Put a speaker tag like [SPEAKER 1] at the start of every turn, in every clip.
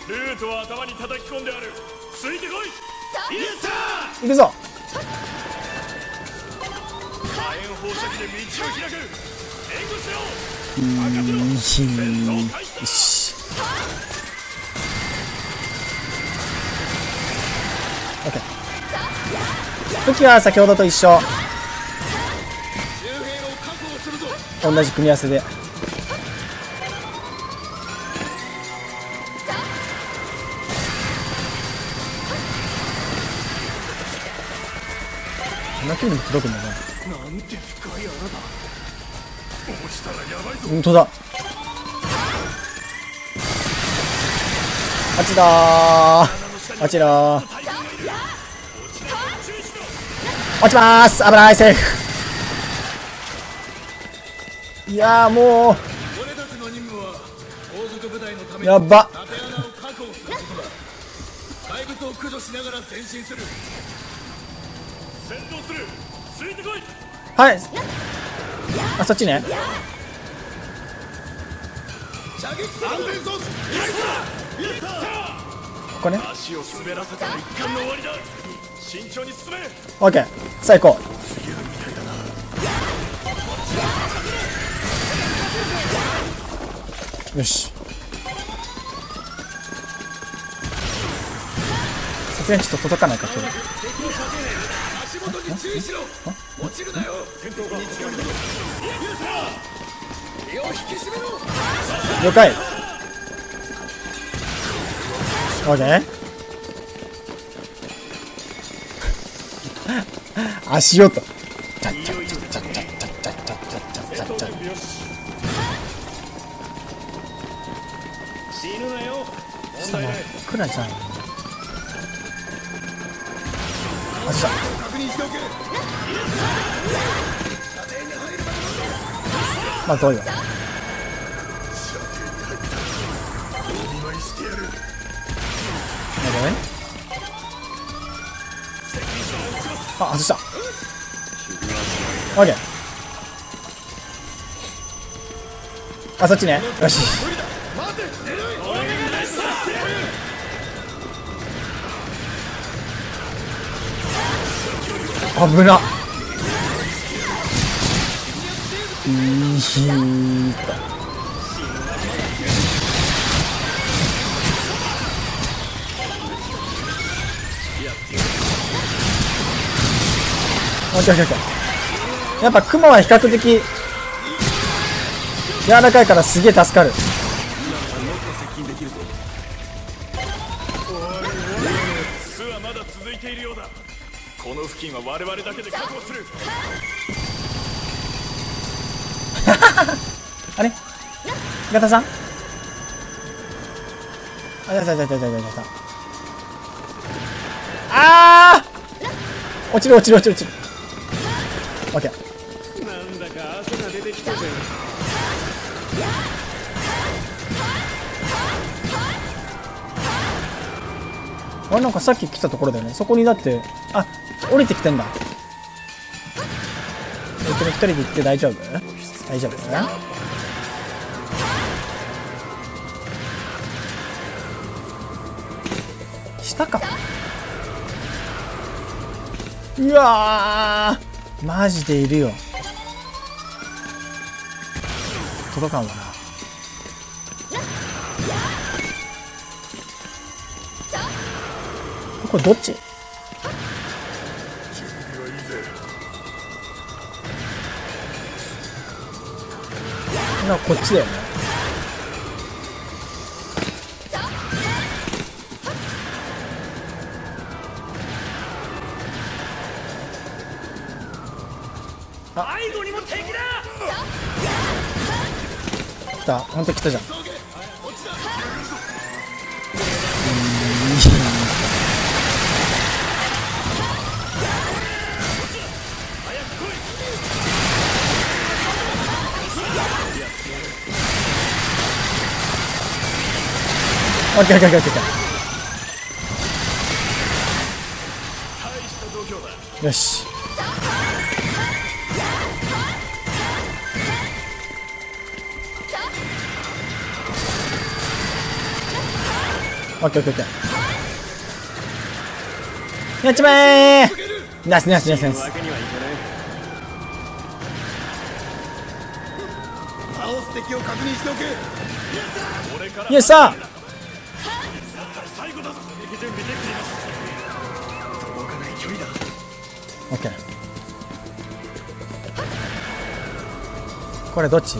[SPEAKER 1] ルートは頭に叩き込んである。ついてこい。イエスター。
[SPEAKER 2] 行くぞ。
[SPEAKER 1] 火炎放射器で道を開く。援護しろ。
[SPEAKER 2] よし。オッケー。武器は先ほどと一緒。同じ組み合わせで。こんな距離に届くんだね。
[SPEAKER 1] なんて深い穴だ。落ちたらやばいぞ。
[SPEAKER 2] 本当だ。あっちだー。あちらー。落ちまーす。危ない。セーフ。いやーもうやばっ。
[SPEAKER 1] 怪物を駆除しながら前進する。戦闘する。ついてこい。
[SPEAKER 2] はい。あ、そっちね。ここね。
[SPEAKER 1] 足を滑らせたら一巻の終わりだ。慎重に進め。
[SPEAKER 2] オッケー。さあ行こう。よし。さすがにちょっと届かないか今日。
[SPEAKER 1] 足元に注意しろ。落ちるなよ。身を引き締めろ。
[SPEAKER 2] 了解。オッケー。足音。
[SPEAKER 1] 死ぬなよ。
[SPEAKER 2] 真っ暗じゃん。あっちだ。
[SPEAKER 1] 確認しておけ。
[SPEAKER 2] まあ遠いわ。あ、外した。オッケー。あ、そっちね。よし。危なっ。オッケーオッケーオッケー。やっぱクマは比較的柔らかいからすげえ助かる。
[SPEAKER 1] 巣はまだ続いているようだ。この付近は我々だけで確保する。
[SPEAKER 2] あれガタさん、あ、あー、落ちる。オッケー。
[SPEAKER 1] なんだか汗が出てきたぜ。
[SPEAKER 2] あれなんかさっき来たところだよね。そこにだって、あ、降りてきてんだ。一人で行って大丈夫？大丈夫かな？下か。うわー、マジでいるよ。届かんわな。これどっち？なんかこっちだよね。
[SPEAKER 1] 背後にも敵だ。
[SPEAKER 2] 来た、ほんと来たじゃん。オッケー。よし。 オッケーオッケーオッケー。やっちまえー。ナイスナイスナイスナイス。
[SPEAKER 1] 倒す敵を確認しておけ。俺から
[SPEAKER 2] イエスさ
[SPEAKER 1] 最後だぞ。準備できています。届かない距離だ。
[SPEAKER 2] オッケー。これどっち？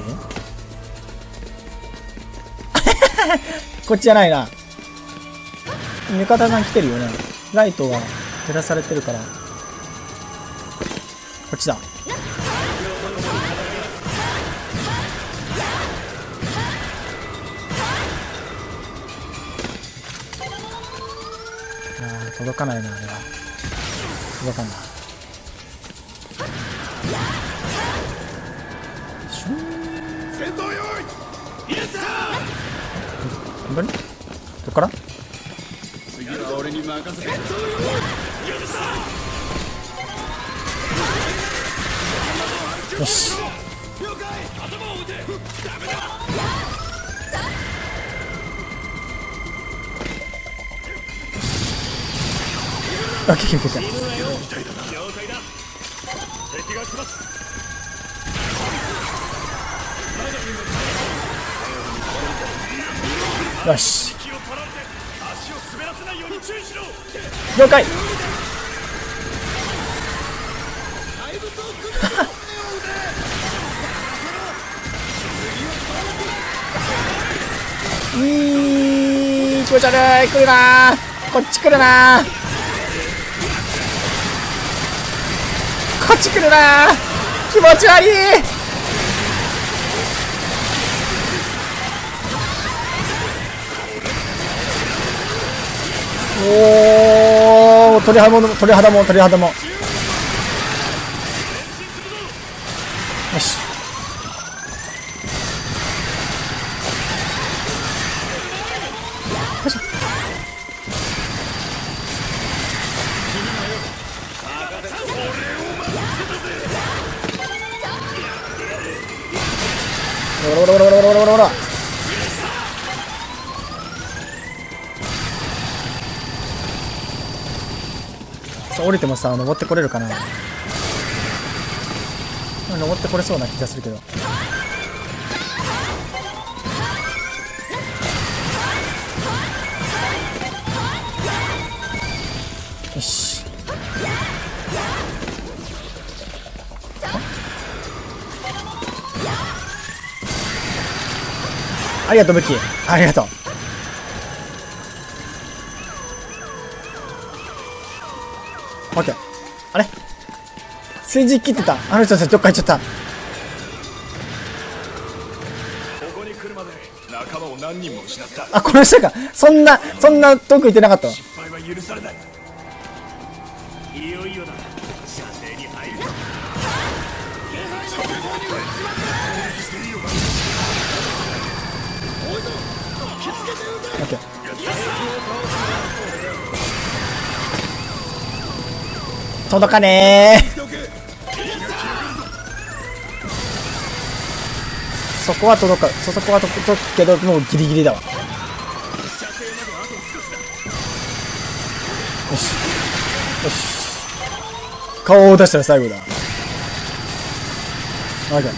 [SPEAKER 2] こっちじゃないな。味方さん来てるよね。ライトが照らされてるからこっちだ。届かないな、あれは。届かんな。
[SPEAKER 1] 戦闘用意。イエスさ
[SPEAKER 2] 本当に？どっから？
[SPEAKER 1] 次は俺に任せて。戦闘用意。イエスさ
[SPEAKER 2] よし。
[SPEAKER 1] 了解。頭を撃て。ダメだ。
[SPEAKER 2] オッケーオッケーオッケー。
[SPEAKER 1] 了解だ。敵が来ます。
[SPEAKER 2] よし。
[SPEAKER 1] 気を取られて足を滑らせないように注意しろ。
[SPEAKER 2] 了解。気持ち悪い。来るなー。こっち来るなー。こっち来るなー。気持ち悪い。おお、鳥肌も鳥肌も鳥肌も。よし。よいしょ。ほらほらほらほらほらほらほら。さあ降りてもさ、登ってこれるかな。登ってこれそうな気がするけど。よし。ありがとう、武器。ありがとう。オッケー。あれ政治切ってた。あの人たちどっか行っちゃった。
[SPEAKER 1] ここに来るまで仲間を何人も失った。
[SPEAKER 2] あ、この人か。そんな遠く行ってなかったわ。
[SPEAKER 1] 失敗は許されない。いよいよだ。射程に入る。
[SPEAKER 2] オッケー。届かねー。そこは届く。そこは届くけど、もうギリギリだわ。よし。よし。顔を出したら最後だ。オッケー。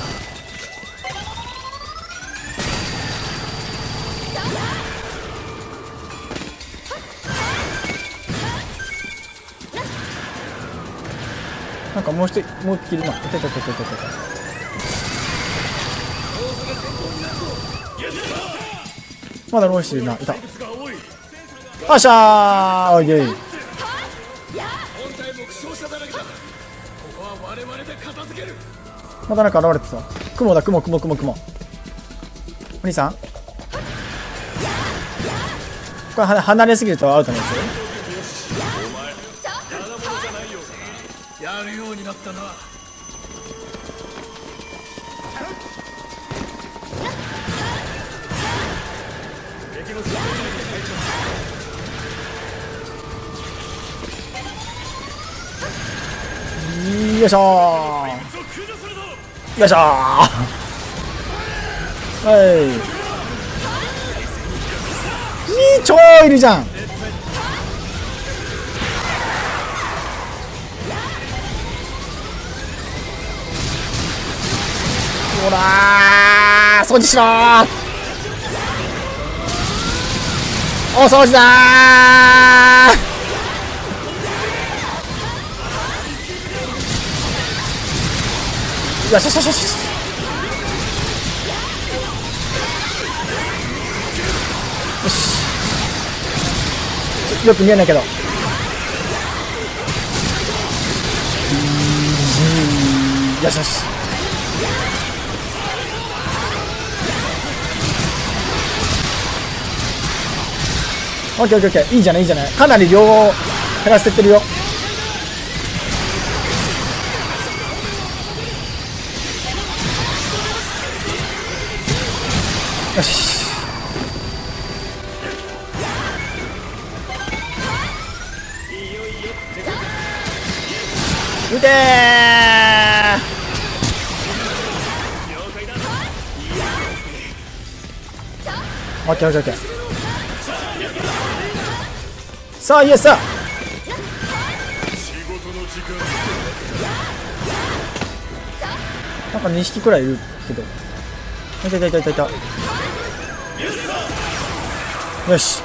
[SPEAKER 2] なんかもう一匹いるな。いたいたいたいたいたいた。まだもう一人いるな。いた。よっしゃー。おいおい。まだなんか現れてた。雲だ、雲。お兄さんこれ離れすぎるとアウトのやつ。
[SPEAKER 1] やるようになったな。
[SPEAKER 2] よいしょー。よいしょー。はい。 超いるじゃん。ほらー、掃除しろー。お掃除だー。よしよしよしよし。よし。よく見えないけど。よしよし。オッケーオッケーオッケー。いいじゃないいいじゃない。かなり量を減らせてるよ。よし。撃てー。オッケーオッケーオッケー。さあイエスさ。なんか2匹くらいいるけど。いたいたいたいたいた。よし。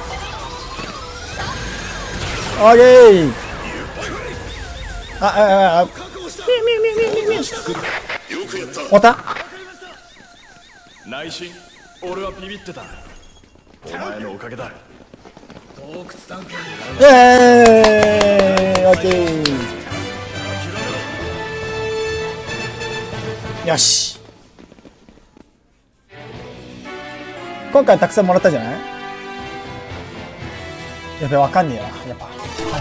[SPEAKER 2] オッケー。あ、終わった。
[SPEAKER 1] 内心俺はビビってた。お前のおかげだ。洞窟探検
[SPEAKER 2] イエーイ。オッケー。よし。今回たくさんもらったじゃない。やべ、わかんねえわ。やっぱ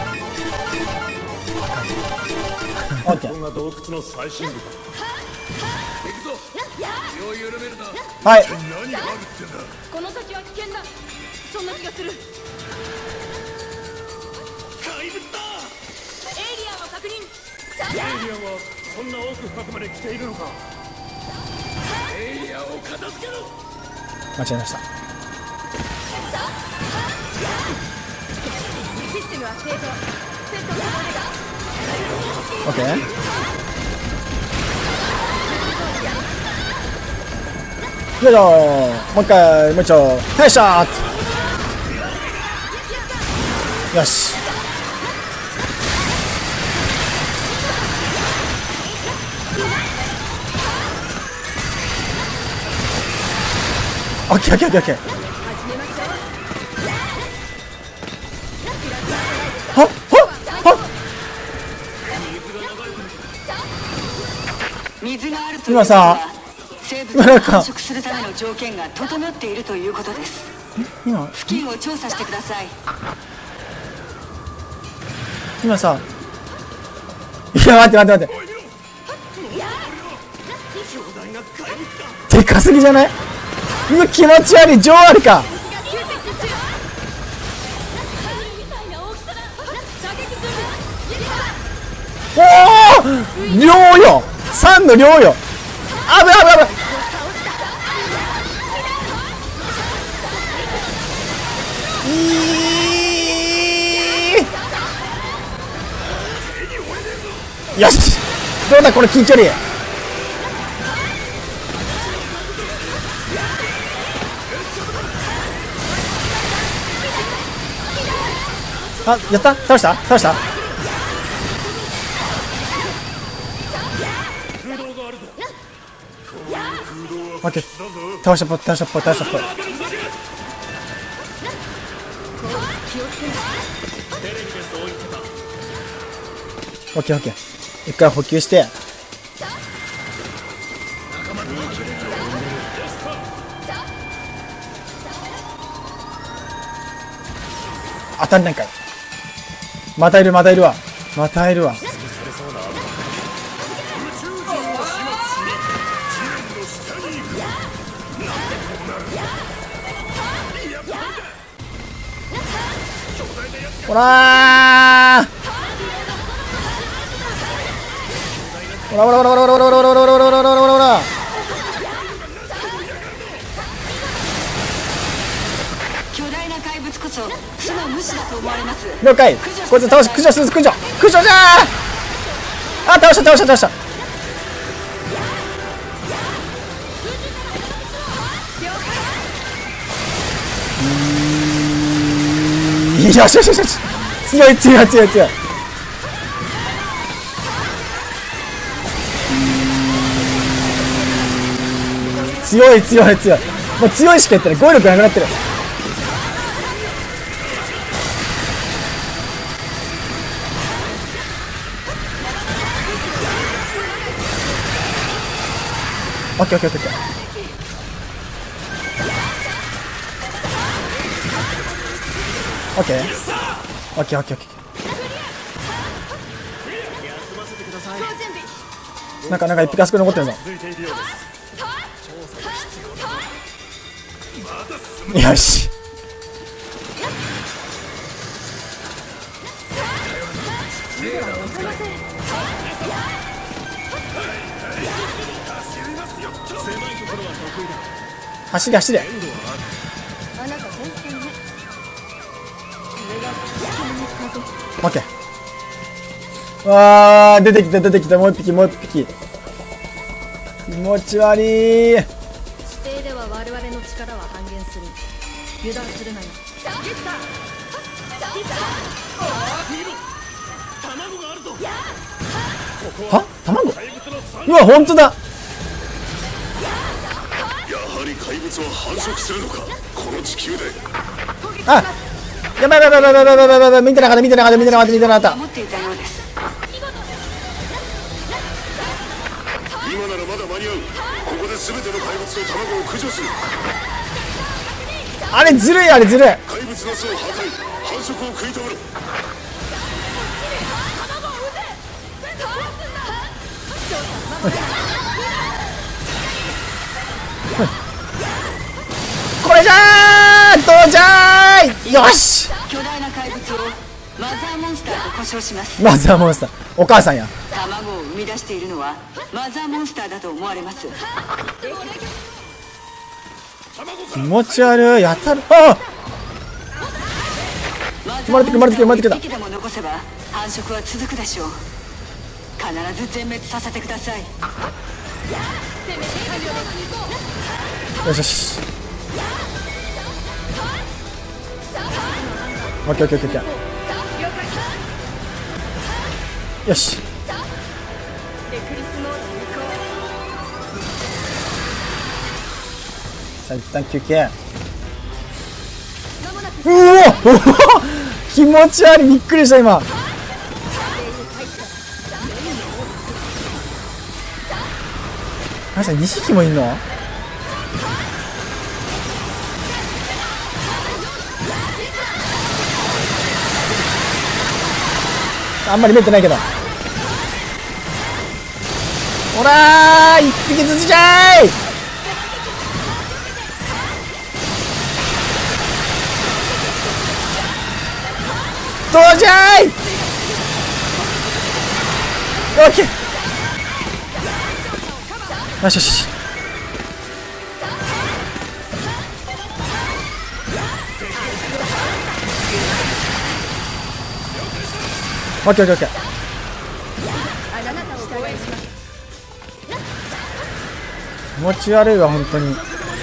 [SPEAKER 2] オッケー。
[SPEAKER 1] ここが洞窟の最深部か。行くぞ。気を緩めるな。
[SPEAKER 2] はい。
[SPEAKER 1] 何があるってんだ。
[SPEAKER 3] この先は危険だ。そんな気がする。
[SPEAKER 1] 怪物だ。
[SPEAKER 3] エイリアンを確認。
[SPEAKER 1] エイリアンはそんな奥深くまで来ているのか。エイリアンを片付けろ。
[SPEAKER 2] 間違えました。
[SPEAKER 3] システムは正常。戦闘可能です。
[SPEAKER 2] オッケー。よいしょ。もう一回、もう一丁。タイショット。よし。オッケーオッケーオッケーオッケー。はっはっはっ。
[SPEAKER 4] 水があるという
[SPEAKER 2] 今さ、
[SPEAKER 4] 生物が繁殖するための条件が整っているということです。
[SPEAKER 2] 今
[SPEAKER 4] 付近を調査してください。
[SPEAKER 2] 今さ、いや待って待って待って。でかすぎじゃない？うわ気持ち悪い。上あるか。おお量よ。3の量よ。あぶあぶあぶ。よし。どうだこの近距離。あ、やった。倒した倒した。オッケー。倒したっぽ倒したっぽ倒したっぽ。オッケーオッケー。一回補給して。当たんないかい。またいるまたいるわ。またいるわ。ほらー。ほらほらほらほらほらほらほらほらほらほらほら。
[SPEAKER 4] 巨大な怪物こそ妻無視だと思われます。
[SPEAKER 2] 了解。こいつ倒し、駆除する、駆除じゃー。あ、倒した。よし。強い。強い。もう強いしか言ってない。語彙力なくなってる。オッケー。なんか一匹あそこに残ってるぞ。よし。走れ。オッケー。わー、出てきた。もう一匹。気持ち悪い。
[SPEAKER 3] 指定では我々の力は半減する。油断するなよ。
[SPEAKER 2] は？卵？うわ、本当だ。
[SPEAKER 1] やはり怪物は繁殖するのか、この地球で。
[SPEAKER 2] あ、やばい。見てなかった。
[SPEAKER 4] 持っていたようです。
[SPEAKER 1] 今ならまだ間に合う。ここで全ての怪物と卵を駆除する。
[SPEAKER 2] あれずるい。
[SPEAKER 1] 怪物の巣を破壊、繁殖を食い止めろ。
[SPEAKER 2] これじゃー。どうじゃーい。よし。
[SPEAKER 4] 巨大な怪物をマザーモンスターと呼称します。
[SPEAKER 2] マザーモンスター、お母さんや。
[SPEAKER 4] 卵を生み出しているのはマザーモンスターだと思われます。
[SPEAKER 2] 気持ち悪い。やたる。あ、生まれてきた。
[SPEAKER 4] 息でも残せば繁殖は続くでしょう。必ず全滅させてください。
[SPEAKER 2] よし。オッケー。よし。さあ一旦休憩。うお気持ち悪い。びっくりした今。あれさ、2匹もいんの？あんまり見えてないけど。ほらー、1匹ずつじゃーい。どうじゃーい。オッケー。よし。オッケー。気持ち悪いわ本当に。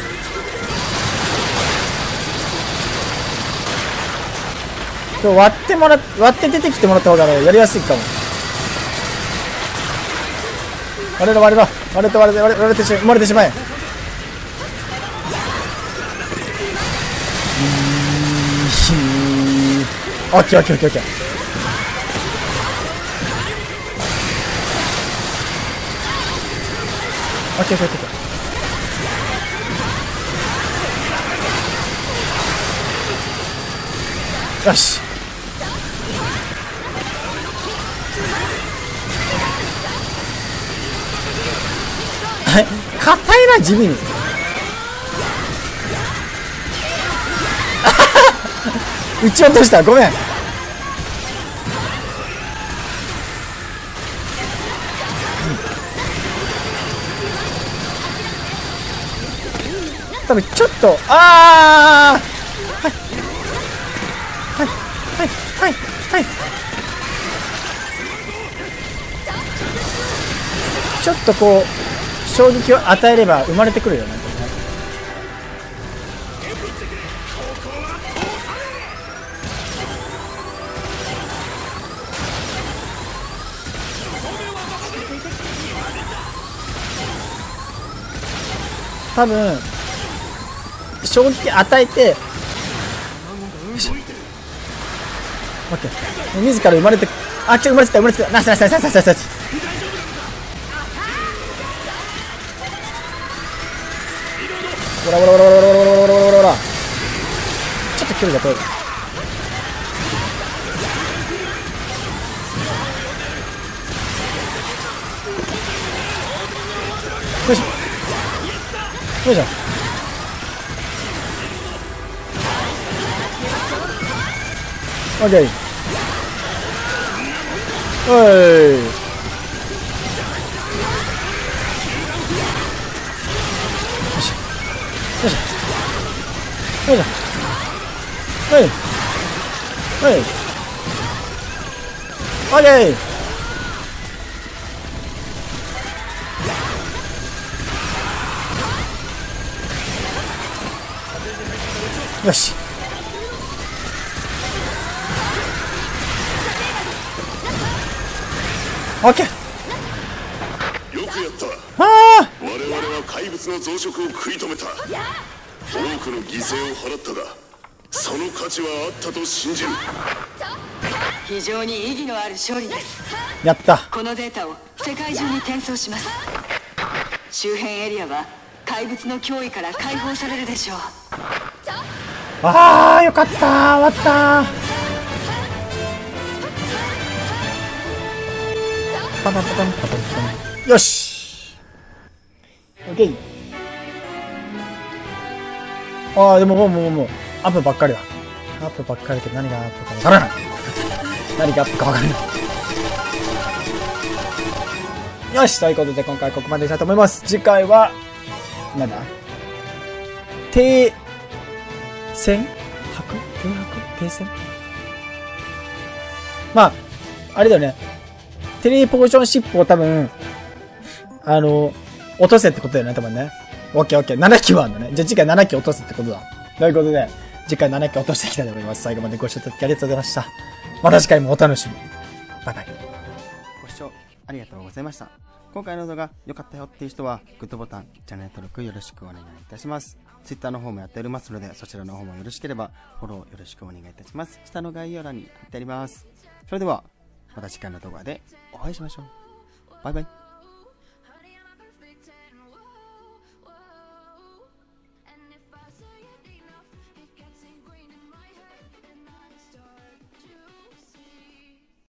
[SPEAKER 2] 今日割って出てきてもらった方がやりやすいかも。割れて生まれてしまえ。オッケー。よし。硬いな地味に。撃ち落とした。ごめん。多分ちょっとはいはい。ちょっとこう衝撃を与えれば生まれてくるよね。多分衝撃与えて、オッケー、自ら生まれて、あっち生まれてた、生まれてた、ナイスナイスナイスナイスナイスナイス。ほらほらほらほらほらほらほらほらほら、ちょっと距離が遠い。よいしょよいしょ。オッケー。おい。よいしょよいしょよいしょ。はいはい。オッケー。よし。オッケー。
[SPEAKER 5] よくやった。
[SPEAKER 2] ああ。
[SPEAKER 5] 我々は怪物の増殖を食い止めた。多くの犠牲を払ったが、その価値はあったと信じる。
[SPEAKER 4] 非常に意義のある勝利です。
[SPEAKER 2] やった。
[SPEAKER 4] このデータを世界中に転送します。周辺エリアは怪物の脅威から解放されるでしょう。
[SPEAKER 2] ああ、よかったー。終わったー。パパパパンパパンパン。よし。オッケー。ああ、でももうアップばっかりだ。アップばっかりだけど何がアップかわからない。何がアップかわからない。よし、ということで今回ここまでにしたいと思います。次回はなんだ、停戦停戦、まああれだよね、テレポーションシップを多分落とせってことだよね、多分ね。オッケーオッケー、7機はあるんだね。じゃあ次回7機落とすってことだ。ということで次回7機落としていきたいと思います。最後までご視聴いただきありがとうございました。また次回もお楽しみに。バイバイ。
[SPEAKER 6] ご視聴ありがとうございました。今回の動画良かったよっていう人はグッドボタン、チャンネル登録よろしくお願いいたします。Twitter の方もやっておりますので、そちらの方もよろしければフォローよろしくお願いいたします。下の概要欄に貼ってあります。それではまた次回の動画でお会いしましょう。バイバイ。